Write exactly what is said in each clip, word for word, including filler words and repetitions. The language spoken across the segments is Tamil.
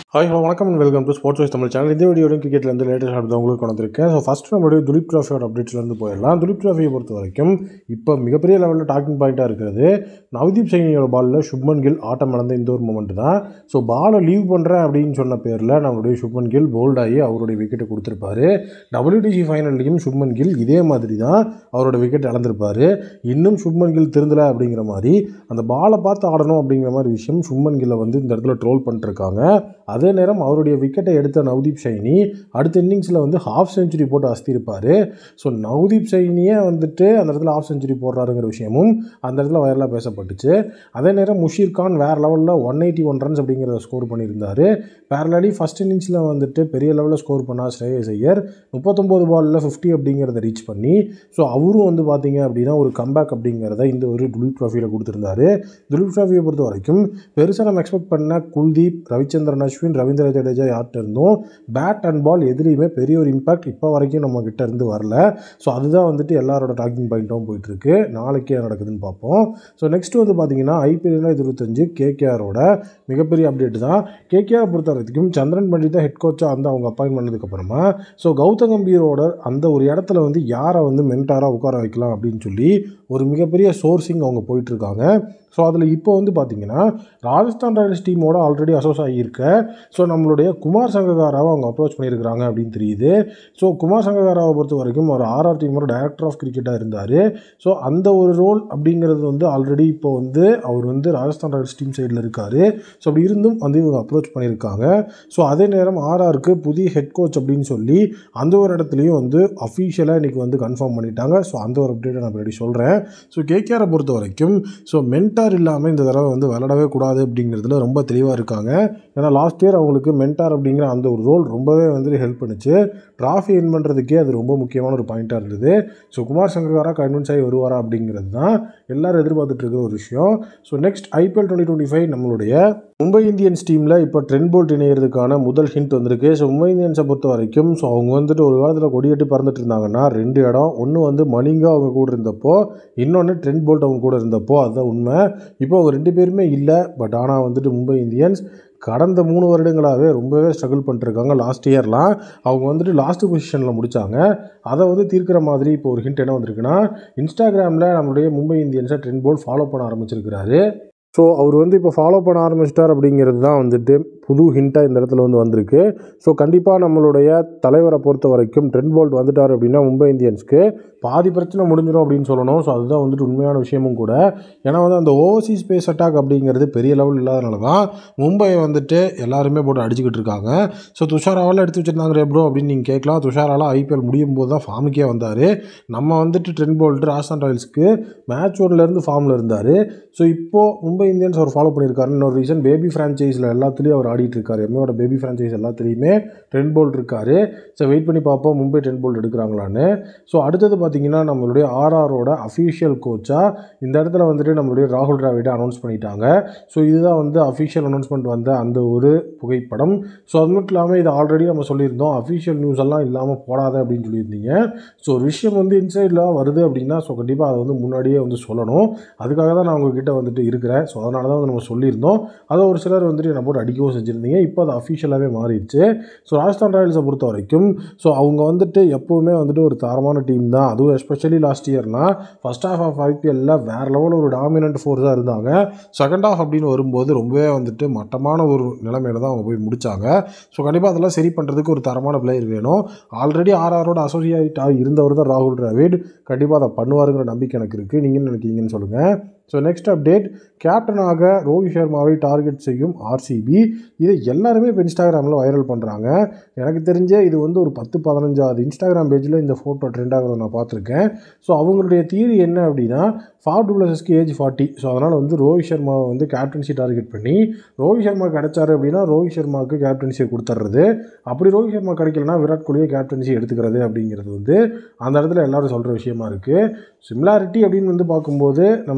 ஹாய் ஹலோ வணக்கம் and welcome to sports wise Tamil channel. இந்த வீடியோலையும் கிரிக்கெட்லேருந்து லேட்டஸ்ட் அப்டேட் உங்களுக்கு கொண்டிருக்கேன். ஸோ ஃபஸ்ட்டு நம்மளுடைய துலீப் ட்ராஃபியோட அப்டேட்ஸ்லேருந்து போயிடலாம். துலீப் ட்ராஃபியை பொறுத்த வரைக்கும் இப்போ மிகப்பெரிய லெவலில் டாக்கிங் பாயிண்ட்டாக இருக்கிறது நவ்தீப் சைனியோட பாலில் சுப்மன் கில் ஆட்டம் இழந்த இந்த ஒரு மூமெண்ட் தான். ஸோ பாலை லீவ் பண்ணுறேன் அப்படின்னு சொன்ன பேரில் நம்மளுடைய சுப்மன் கில் போல்ட் ஆகி அவருடைய விக்கெட்டை கொடுத்துருப்பாரு. டபிள்யூடிசி ஃபைனல்லையும் சுப்மன் கில் இதே மாதிரி தான் அவரோட விக்கெட் இழந்திருப்பார். இன்னும் சுப்மன் கில் திருந்தலை அப்படிங்கிற மாதிரி அந்த பாலை பார்த்து ஆடணும் அப்படிங்கிற மாதிரி விஷயம் சுப்மன் கில்லை வந்து இந்த இடத்துல ட்ரோல் பண்ணிட்டுருக்காங்க. அதே நேரம் அவருடைய விக்கெட்டை எடுத்த நவ்தீப் சைனி அடுத்த இன்னிங்ஸில் வந்து ஹாஃப் செஞ்சுரி போட்டு அஸ்திருப்பார். ஸோ நவ்தீப் சைனியே வந்துட்டு அந்த இடத்துல ஹாஃப் செஞ்சுரி போடுறாருங்கிற விஷயமும் அந்த இடத்துல வைரலாக பேசப்பட்டுச்சு. அதே நேரம் முஷீர் கான் வேறு லெவலில் ஒன் எயிட்டி ஒன் ரன்ஸ் அப்படிங்கிறத ஸ்கோர் பண்ணியிருந்தார். பேரலாடி ஃபஸ்ட் இன்னிங்ஸில் வந்துட்டு பெரிய லெவலில் ஸ்கோர் பண்ணால் ஸ்ரேயஸ் ஐயர் முப்பத்தொம்போது பாலில் ஃபிஃப்டி அப்படிங்கிறத ரீச் பண்ணி ஸோ அவரும் வந்து பார்த்தீங்க அப்படின்னா ஒரு கம்பேக் அப்படிங்கிறத இந்த ஒரு துலீப் ட்ராஃபியில் கொடுத்துருந்தாரு. துலீப் ட்ராஃபியை பொறுத்த வரைக்கும் பெருசாக நம்ம எக்ஸ்பெக்ட் பண்ண குல்தீப், ரவிச்சந்திரன் அஸ்வின், ரவீந்திர ஜடேஜா யார்கிட்ட இருந்தும் பேட் அண்ட் பால் எதிரியுமே பெரிய ஒரு இம்பாக்ட் இப்போ வரைக்கும் நம்ம கிட்ட இருந்து வரல. ஸோ அதுதான் வந்துட்டு எல்லாரோட டாக்கிங் பாயிண்ட்டும் போயிட்டுருக்கு. நாளைக்கே நடக்குதுன்னு பார்ப்போம். ஸோ நெக்ஸ்ட் வந்து பார்த்தீங்கன்னா ஐபிஎல் இருபத்தஞ்சு கேகேஆரோட மிகப்பெரிய அப்டேட் தான். கேகேஆர் பொறுத்த வரைக்கும் சந்திரன் பண்டிட் தான் ஹெட் கோச்சாக வந்து அவங்க அப்பாயின் பண்ணதுக்கப்புறமா ஸோ கௌதம் கம்பீரோட அந்த ஒரு இடத்துல வந்து யாரை வந்து மென்டாராக உட்கார வைக்கலாம் அப்படின்னு சொல்லி ஒரு மிகப்பெரிய சோர்சிங் அவங்க போயிட்டுருக்காங்க. ஸோ அதில் இப்போ வந்து பார்த்திங்கன்னா ராஜஸ்தான் ராயல்ஸ் டீமோட ஆல்ரெடி அசோஸ் ஆகியிருக்க ஸோ நம்மளுடைய குமார் சங்ககாராவை அவங்க அப்ரோச் பண்ணியிருக்கிறாங்க அப்படின்னு தெரியுது. ஸோ குமார் சங்ககாராவை பொறுத்த வரைக்கும் ஒரு ஆர்ஆர் டீமோட டைரக்டர் ஆஃப் கிரிக்கெட்டாக இருந்தார். ஸோ அந்த ஒரு ரோல் அப்படிங்கிறது வந்து ஆல்ரெடி இப்போ வந்து அவர் வந்து ராஜஸ்தான் ராயல்ஸ் டீம் சைடில் இருக்கார். ஸோ அப்படி இருந்தும் வந்து இவங்க அப்ரோச் பண்ணியிருக்காங்க. ஸோ அதே நேரம் ஆர்ஆருக்கு புதிய ஹெட் கோச் அப்படின்னு சொல்லி அந்த ஒரு இடத்துலையும் வந்து அஃபீஷியலாக இன்றைக்கி வந்து கன்ஃபார்ம் பண்ணிட்டாங்க. ஸோ அந்த ஒரு அப்டேட்டை நான் அப்படி சொல்கிறேன். ஸோ கேகேஆரை பொறுத்த வரைக்கும் ஸோ மென்டார் இல்லாமல் இந்த தடவை வந்து விளையாடவே கூடாது அப்படிங்கிறதுல ரொம்ப தெளிவாக இருக்காங்க. ஏன்னா லாஸ்ட் இயர் அவங்களுக்கு மென்டார் அப்படிங்கிற அந்த ஒரு ரோல் ரொம்பவே வந்து ஹெல்ப் பண்ணுச்சு. ட்ராஃபி வின் பண்ணுறதுக்கே அது ரொம்ப முக்கியமான ஒரு பாயிண்ட்டாக இருந்தது. ஸோ குமார் சங்ககாரா கன்வின்ஸ் ஆகி வருவாரா அப்படிங்கிறது தான் எல்லோரும் எதிர்பார்த்துட்டு இருக்கிற ஒரு விஷயம். So next IPL twenty twenty five நம்மளுடைய மும்பை இந்தியன்ஸ் டீமில் இப்போ T.Boult இணையிறதுக்கான முதல் ஹிண்ட் வந்திருக்கு. ஸோ மும்பை இந்தியன்ஸை பொறுத்த வரைக்கும் ஸோ அவங்க வந்துட்டு ஒரு காலத்தில் கொடியேட்டி பறந்துட்டு இருந்தாங்கன்னா ரெண்டு இடம், ஒன்று வந்து மணிங்கா அவங்க கூட இருந்தப்போ, இன்னொன்று T.Boult அவங்க கூட இருந்தப்போ. அதுதான் உண்மை. இப்போ அவங்க ரெண்டு பேருமே இல்லை. பட் ஆனால் வந்துட்டு மும்பை இந்தியன்ஸ் கடந்த மூணு வருடங்களாகவே ரொம்பவே ஸ்ட்ரகிள் பண்ணிட்டுருக்காங்க. லாஸ்ட் இயர்லாம் அவங்க வந்துட்டு லாஸ்ட் பொசிஷனில் முடித்தாங்க. அதை வந்து தீர்க்கிற மாதிரி இப்போ ஒரு ஹிண்ட் என்ன வந்திருக்குன்னா இன்ஸ்டாகிராமில் நம்மளுடைய மும்பை இந்தியன்ஸை T.Boult ஃபாலோ பண்ண ஆரம்பிச்சிருக்கிறாரு. ஸோ அவர் வந்து இப்போ ஃபாலோ பண்ண ஆரம்பிச்சிட்டார் அப்படிங்கிறது தான் வந்துட்டு புது ஹிண்ட்டாக இந்த இடத்துல வந்து வந்திருக்கு. ஸோ கண்டிப்பாக நம்மளுடைய தலைவரை பொறுத்த வரைக்கும் T.Boult வந்துட்டார் அப்படின்னா மும்பை இந்தியன்ஸ்க்கு பாதி பிரச்சனை முடிஞ்சிடும் அப்படின்னு சொல்லணும். ஸோ அதுதான் வந்துட்டு உண்மையான விஷயமும் கூட. ஏன்னா வந்து அந்த ஓவர்சீஸ் ஸ்பேஸ் அட்டாக் அப்படிங்கிறது பெரிய லெவல் இல்லாதனால தான் மும்பையை வந்துட்டு எல்லாருமே போட்டு அடிச்சுக்கிட்டு இருக்காங்க. ஸோ துஷாராவெல்லாம் எடுத்து வச்சுருந்தாங்க ப்ரோ அப்படின்னு நீங்கள் கேட்கலாம். துஷாராலாம் ஐபிஎல் முடியும் போது தான் ஃபார்முக்கே வந்தார். நம்ம வந்துட்டு T.Boult ராஜஸ்தான் ராயல்ஸ்க்கு மேட்ச் ஒன்லேருந்து ஃபார்மில் இருந்தார். ஸோ இப்போது மும்பை இந்தியன்ஸ் அவர் ஃபாலோ பண்ணியிருக்காரு. இன்னொரு ரீசன் பேபி ஃப்ரான்ச்சைஸில் எல்லாத்துலேயும் அவர் ஆடிட்டு இருக்காரு. எம்ஏவோட பேபி ஃப்ரான்ச்சைஸ் எல்லாத்துலேயுமே T.Boult இருக்கார். ஸோ வெயிட் பண்ணி பார்ப்போம் மும்பை T.Boult எடுக்கிறாங்களான்னு. ஸோ அடுத்தது பார்த்தீங்கன்னா நம்மளுடைய ஆர்ஆரோட அஃபீஷியல் கோச்சாக இந்த இடத்துல வந்துட்டு நம்மளுடைய ராகுல் டிராவிடை அனௌன்ஸ் பண்ணிட்டாங்க. ஸோ இதுதான் வந்து அஃபீஷியல் அனௌன்ஸ்மெண்ட் வந்த அந்த ஒரு புகைப்படம். ஸோ அது மட்டும் இல்லாமல் இது ஆல்ரெடி நம்ம சொல்லியிருந்தோம், அஃபீஷியல் நியூஸ் எல்லாம் இல்லாமல் போடாத அப்படின்னு சொல்லியிருந்தீங்க. ஸோ ஒரு விஷயம் வந்து இன்சைடில் வருது அப்படின்னா ஸோ கண்டிப்பாக அதை வந்து முன்னாடியே வந்து சொல்லணும். அதுக்காக தான் நான் உங்ககிட்ட வந்துட்டு இருக்கிறேன். ஸோ அதனால தான் வந்து நம்ம சொல்லியிருந்தோம். அதை ஒரு சிலர் வந்துட்டு என்ன போட்டு அடிக்கவும் செஞ்சுருந்தீங்க. இப்போ அது அஃபீஷியலாகவே மாறிடுச்சு. ஸோ ராஜஸ்தான் ராயல்ஸை பொறுத்த வரைக்கும் ஸோ அவங்க வந்துட்டு எப்போவுமே வந்துட்டு ஒரு தரமான டீம் தான். அதுவும் எஸ்பெஷலி லாஸ்ட் இயர்னால் ஃபஸ்ட் ஹாஃப் ஆஃப் ஐபிஎல்லில் வேறு லெவலில் ஒரு டாமினன்ட் ஃபோர்ஸாக இருந்தாங்க. செகண்ட் ஹாஃப் அப்படின்னு வரும்போது ரொம்பவே வந்துட்டு மட்டமான ஒரு நிலைமையில தான் அவங்க போய் முடித்தாங்க. ஸோ கண்டிப்பாக அதெல்லாம் சரி பண்ணுறதுக்கு ஒரு தரமான பிளேயர் வேணும். ஆல்ரெடி ஆர்ஆரோட அசோசியேட் இருந்தவர் தான் ராகுல் டிராவிட். கண்டிப்பாக அதை பண்ணுவாருங்கிற நம்பிக்கை எனக்கு இருக்குது. நீங்கள் என்ன நினைக்கிறீங்கன்னு சொல்லுங்கள். ஸோ நெக்ஸ்ட் அப்டேட், கேப்டனாக ரோஹித் சர்மாவை டார்கெட் செய்யும் ஆர்சிபி. இதை எல்லாருமே இப்போ இன்ஸ்டாகிராமில் வைரல் பண்ணுறாங்க. எனக்கு தெரிஞ்ச இது வந்து ஒரு பத்து பதினஞ்சாவது இன்ஸ்டாகிராம் பேஜில் இந்த ஃபோட்டோ ட்ரெண்ட் ஆகிறத நான் பார்த்துருக்கேன். ஸோ அவங்களுடைய தியரி என்ன அப்படின்னா ஃபார் டூப்ளஸஸ்க்கு ஏஜ் ஃபார்ட்டி. ஸோ அதனால் வந்து ரோஹித் சர்மாவை வந்து கேப்டன்சி டார்கெட் பண்ணி ரோஹித் சர்மா கிடைச்சாரு அப்படின்னா ரோஹித் சர்மாவுக்கு கேப்டன்சியை கொடுத்துட்றது. அப்படி ரோஹித் சர்மா கிடைக்கலனா விராட் கோலியை கேப்டன்சி எடுத்துக்கிறது அப்படிங்கிறது வந்து அந்த இடத்துல எல்லோரும் சொல்கிற விஷயமா இருக்குது. சிமிலாரிட்டி அப்படின்னு வந்து பார்க்கும்போது நம்மளுடைய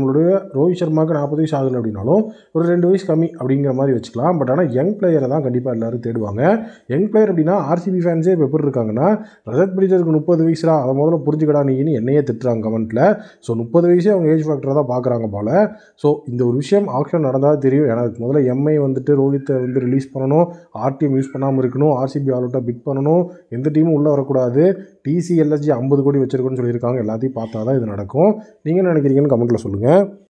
ரோஹித் சர்மாவுக்கு நாற்பது வயசு ஆகலை அப்படின்னாலும் ஒரு ரெண்டு வயசு கம்மி அப்படிங்கிற மாதிரி வச்சுக்கலாம். பட் ஆனால் யங் பிளேயரை தான் கண்டிப்பாக எல்லோரும் தேடுவாங்க. யங் பிளேயர் அப்படின்னா ஆர்சிபி ஃபேன்ஸே இப்போ எப்படி இருக்காங்கன்னா, ரஜத் படிஜருக்கு முப்பது வயசுடா, அதை முதல்ல புரிஞ்சுக்கடா நீன்னு என்னையே திட்டுறாங்க கமெண்ட்டில். ஸோ முப்பது வயசே அவங்க ஏஜ் ஃபேக்டரை தான் பார்க்குறாங்க போல். ஸோ இந்த ஒரு விஷயம் ஆக்ஷன் நடந்தால் தெரியும். ஏன்னா முதல்ல எம்ஐ வந்துட்டு ரோஹித்தை வந்து ரிலீஸ் பண்ணணும், ஆர்டிஎம் யூஸ் பண்ணாமல் இருக்கணும், ஆர்சிபி ஆல் அவுட்டாக பிட் பண்ணணும், எந்த டீமும் உள்ளே வரக்கூடாது, டிசிஎல்எஸ்ஜி ஐம்பது கோடி வச்சிருக்குன்னு சொல்லியிருக்காங்க. எல்லாத்தையும் பார்த்தா தான் இது நடக்கும். நீங்கள் என்ன நினைக்கிறீங்கன்னு கமெண்ட்டில் சொல்லுங்கள்.